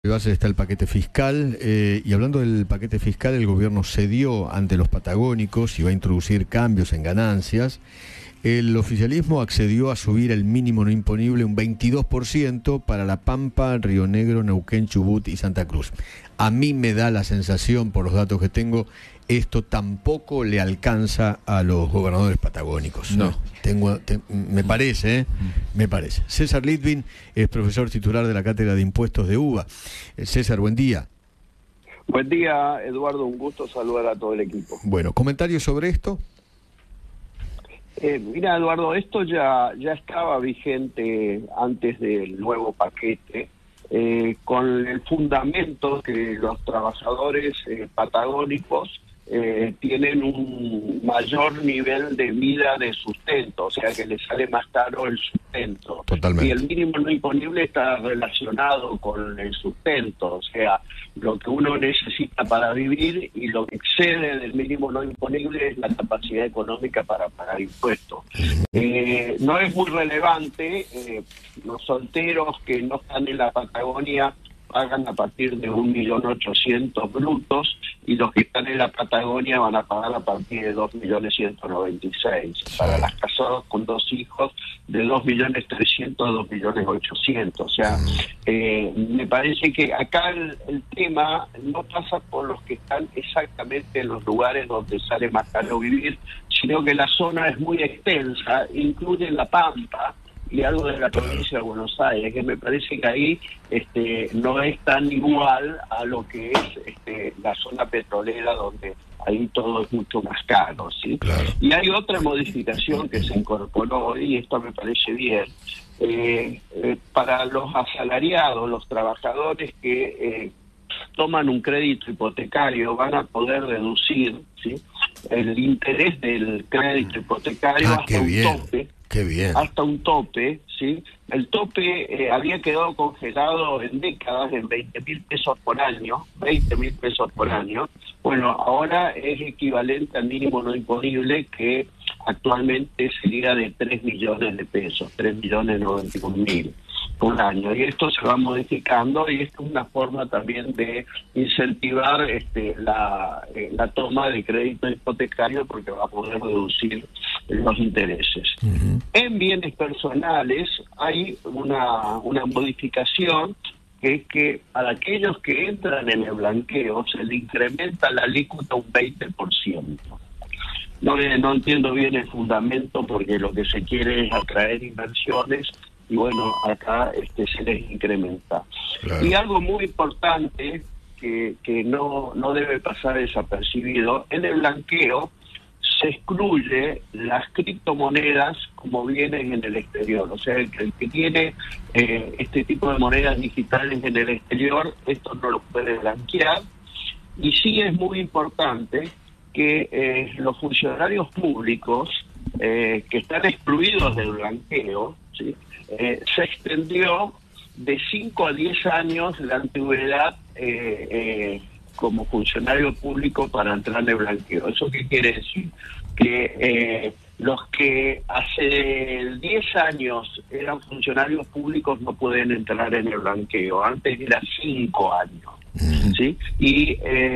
Base está el paquete fiscal, y hablando del paquete fiscal, el gobierno cedió ante los patagónicos y va a introducir cambios en ganancias. El oficialismo accedió a subir el mínimo no imponible un 22% para La Pampa, Río Negro, Neuquén, Chubut y Santa Cruz. A mí me da la sensación, por los datos que tengo, esto tampoco le alcanza a los gobernadores patagónicos. No. Me parece. César Litvin es profesor titular de la Cátedra de Impuestos de UBA. César, buen día. Buen día, Eduardo, un gusto saludar a todo el equipo. Bueno, ¿comentarios sobre esto? Mira, Eduardo, esto ya estaba vigente antes del nuevo paquete, con el fundamento que los trabajadores patagónicos tienen un mayor nivel de vida de sustento, o sea que les sale más caro el sustento. Totalmente. Y el mínimo no imponible está relacionado con el sustento, o sea, lo que uno necesita para vivir, y lo que excede del mínimo no imponible es la capacidad económica para pagar impuestos. No es muy relevante, los solteros que no están en la Patagonia pagan a partir de 1.800.000 brutos, y los que están en la Patagonia van a pagar a partir de 2.196.000. Para las casadas con 2 hijos, de 2.300.000 a 2.800.000. O sea, me parece que acá el tema no pasa por los que están exactamente en los lugares donde sale más caro vivir, sino que la zona es muy extensa, incluye La Pampa y algo de la provincia de Buenos Aires, que me parece que ahí no es tan igual a lo que es la zona petrolera, donde ahí todo es mucho más caro, ¿sí? Claro. Y hay otra modificación que se incorporó hoy, y esto me parece bien, para los asalariados, los trabajadores que toman un crédito hipotecario, van a poder deducir, ¿sí?, el interés del crédito hipotecario hasta un tope. Qué bien. Hasta un tope, ¿sí? El tope había quedado congelado en décadas en 20.000 pesos por año, 20.000 pesos por año. Bueno, ahora es equivalente al mínimo no imponible, que actualmente sería de 3 millones de pesos, 3.091.000 por año. Y esto se va modificando, y esto es una forma también de incentivar la toma de crédito hipotecario, porque va a poder reducir los intereses. En bienes personales hay una modificación, que es que para aquellos que entran en el blanqueo se le incrementa la alícuota un 20%. No entiendo bien el fundamento, porque lo que se quiere es atraer inversiones, y bueno, acá se les incrementa. Claro. Y algo muy importante que no debe pasar desapercibido: en el blanqueo se excluye las criptomonedas como bienes en el exterior. O sea, el que tiene este tipo de monedas digitales en el exterior, esto no lo puede blanquear. Y sí es muy importante que los funcionarios públicos que están excluidos del blanqueo, ¿sí?, se extendió de 5 a 10 años la antigüedad como funcionario público para entrar en el blanqueo. ¿Eso qué quiere decir? Que los que hace 10 años eran funcionarios públicos no pueden entrar en el blanqueo. Antes era 5 años, ¿sí? Y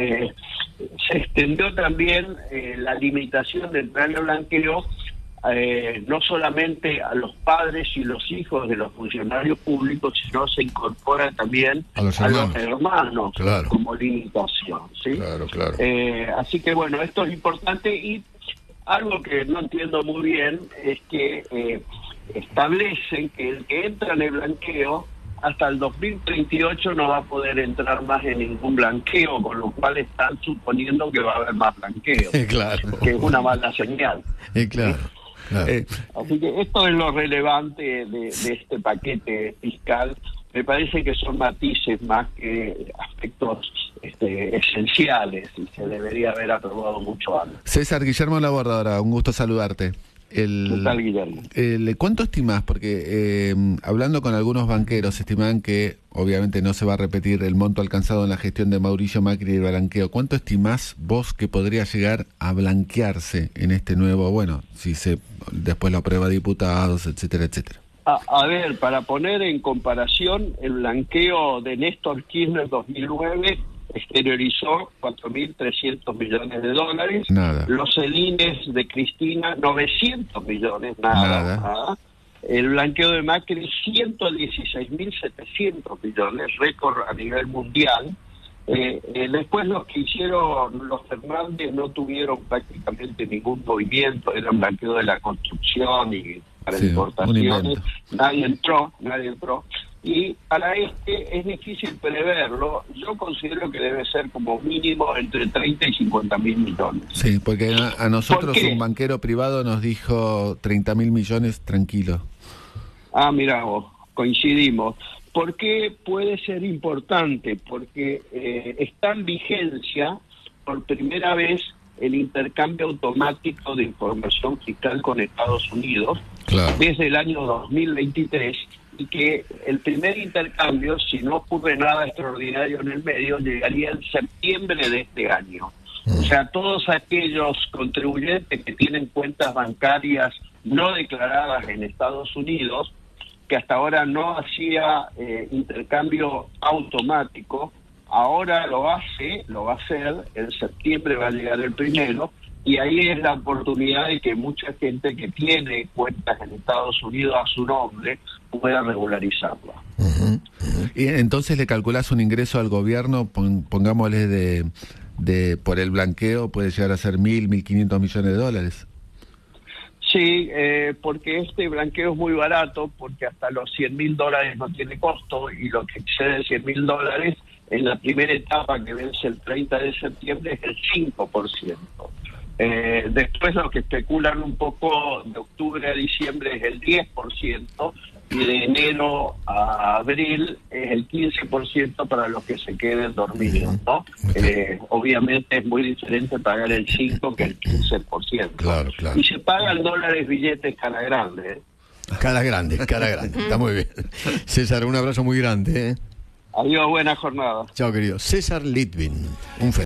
se extendió también la limitación de entrar en el blanqueo, no solamente a los padres y los hijos de los funcionarios públicos, sino se incorpora también a los hermanos, claro, como limitación, ¿sí? Claro. Así que bueno, esto es importante. Y algo que no entiendo muy bien es que establecen que el que entra en el blanqueo hasta el 2038 no va a poder entrar más en ningún blanqueo, con lo cual están suponiendo que va a haber más blanqueo. Claro. Que es una mala señal. Claro. Claro. Así que esto es lo relevante de este paquete fiscal. Me parece que son matices más que aspectos esenciales, y se debería haber aprobado mucho antes. César, Guillermo Labordadora, un gusto saludarte. ¿Qué tal, Guillermo? ¿Cuánto estimás? Porque hablando con algunos banqueros, estiman que obviamente no se va a repetir el monto alcanzado en la gestión de Mauricio Macri y el blanqueo. ¿Cuánto estimás vos que podría llegar a blanquearse en este nuevo, bueno, si después lo aprueba diputados, etcétera, etcétera? A ver, para poner en comparación, el blanqueo de Néstor Kirchner 2009 exteriorizó 4.300 millones de dólares. Nada. Los celines de Cristina, 900 millones, nada. El blanqueo de Macri, 116.700 millones, récord a nivel mundial. Después los que hicieron los Fernández no tuvieron prácticamente ningún movimiento, era un blanqueo de la construcción y para importaciones, nadie entró. Y para este es difícil preverlo. Yo considero que debe ser como mínimo entre 30 y 50 mil millones. Sí, porque a nosotros un banquero privado nos dijo 30 mil millones tranquilo. Ah, mira vos, coincidimos. ¿Por qué puede ser importante? Porque está en vigencia por primera vez el intercambio automático de información fiscal con Estados Unidos, claro, desde el año 2023, y que el primer intercambio, si no ocurre nada extraordinario en el medio, llegaría en septiembre de este año. O sea, todos aquellos contribuyentes que tienen cuentas bancarias no declaradas en Estados Unidos, que hasta ahora no hacía intercambio automático, ahora lo va a hacer, en septiembre va a llegar el primero, y ahí es la oportunidad de que mucha gente que tiene cuentas en Estados Unidos a su nombre pueda regularizarla. Y entonces le calculás un ingreso al gobierno, pongámosle de por el blanqueo, puede llegar a ser 1.500 millones de dólares. Sí, porque este blanqueo es muy barato, porque hasta los $100.000 no tiene costo, y lo que excede $100.000 en la primera etapa, que vence el 30 de septiembre, es el 5%. Después lo que especulan un poco de octubre a diciembre es el 10%, y de enero a abril es el 15% para los que se queden dormidos, ¿no? Obviamente es muy diferente pagar el 5% que el 15%. Claro. Y se pagan dólares, billetes, cara grande, ¿eh? Cara grande, está muy bien. César, un abrazo muy grande, ¿eh? Adiós, buena jornada. Chao, querido. César Litvin, un